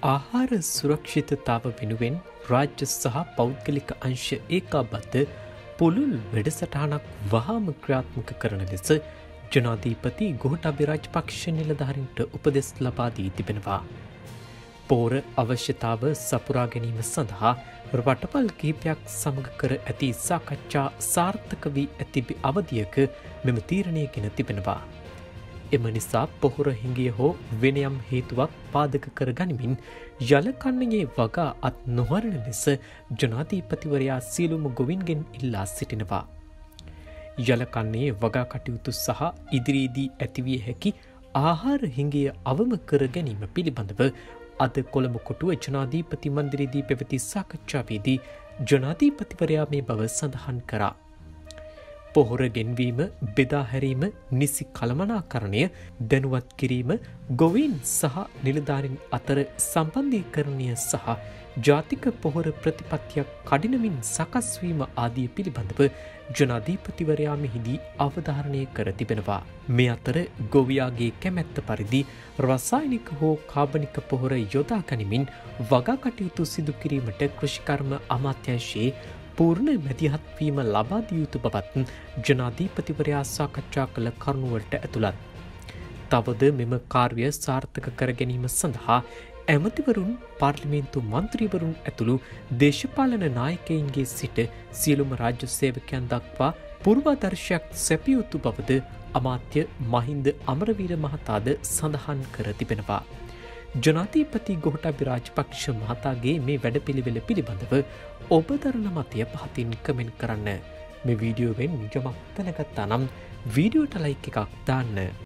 ආහාර සුරක්ෂිතතාව වෙනුවෙන් රාජ්‍ය සහ පෞද්ගලික අංශ ඒකාබද්ධ පුළුල් වැඩසටහනක් වහාම ක්‍රියාත්මක කරන ලෙස ජනාධිපති ගෝඨාභය රාජපක්ෂ නිලධාරීන්ට උපදෙස් ලබා දී තිබෙනවා. පෝර අවශ්‍යතාව සපුරා ගැනීම සඳහා රටවල් කිහිපයක් සමග කර ඇති සාකච්ඡා සාර්ථක වී ඇති අවධියක මෙම තීරණය ගෙන තිබෙනවා. එම නිසා පොහොර හිඟිය හෝ වෙනයම් හේතුවක් පාදක කර ගනිමින් යලකන්නයේ වගා අත් නොහරන ලෙස ජනාධිපතිවරයා සියලුම ගොවීන්ගෙන් ඉල්ලා සිටිනවා. යලකන්නේ වගා කටයුතු සහ ඉදිරියේදී ඇතිවිය හැකි ආහාර හිඟිය අවම කර ගැනීම පිළිබඳව අද කොළඹ කොටුව ජනාධිපති මන්දිරයේදී පැවති සාකච්ඡාවේදී ජනාධිපතිවරයා මේ බව සඳහන් කරා. පොහොර ගෙන්වීම, බෙදා හැරීම, නිසි කළමනාකරණය, දැනුවත් කිරීම, ගොවීන් සහ නිලධාරීන් අතර සම්බන්ධීකරණය සහ ජාතික පොහොර ප්‍රතිපත්තියක් කඩිනමින් සකස් වීම ආදී පිළිබඳව ජනාධිපතිවරයා මෙහිදී අවධාරණය කර තිබෙනවා. මේ අතර ගොවියාගේ කැමැත්ත පරිදි රසායනික හෝ කාබනික පොහොර යොදා ගනිමින් වගා කටයුතු සිදු කිරීමට කෘෂිකර්ම අමාත්‍යාංශයේ පූර්ණ මැදිහත් වීම ලබා දිය යුතු බවත් ජනාධිපතිවරයා සාකච්ඡා කළ කරුණුවලට ඇතුළත්. තවද මෙම කාර්ය සාර්ථක කර ගැනීම සඳහා ඇමතිවරුන්, පාර්ලිමේන්තු මන්ත්‍රීවරුන් ඇතුළු දේශපාලන නායකයින්ගේ සිට සියලුම රාජ්‍ය සේවකයන් දක්වා පූර්වාදර්ශයක් සැපිය යුතු බවද අමාත්‍ය මහින්ද අමරවීර මහතාද සඳහන් කර තිබෙනවා. ජනාධිපති ගෝඨාභය රාජපක්ෂ මහතාගේ මේ වැඩපිළිවෙල පිළිබඳව ඔබ දරන මතය පහතින් කමෙන්ට් කරන්න. මේ වීඩියෝවෙන් යමක් දැනගත්තා නම් වීඩියෝට ලයික් එකක් දාන්න.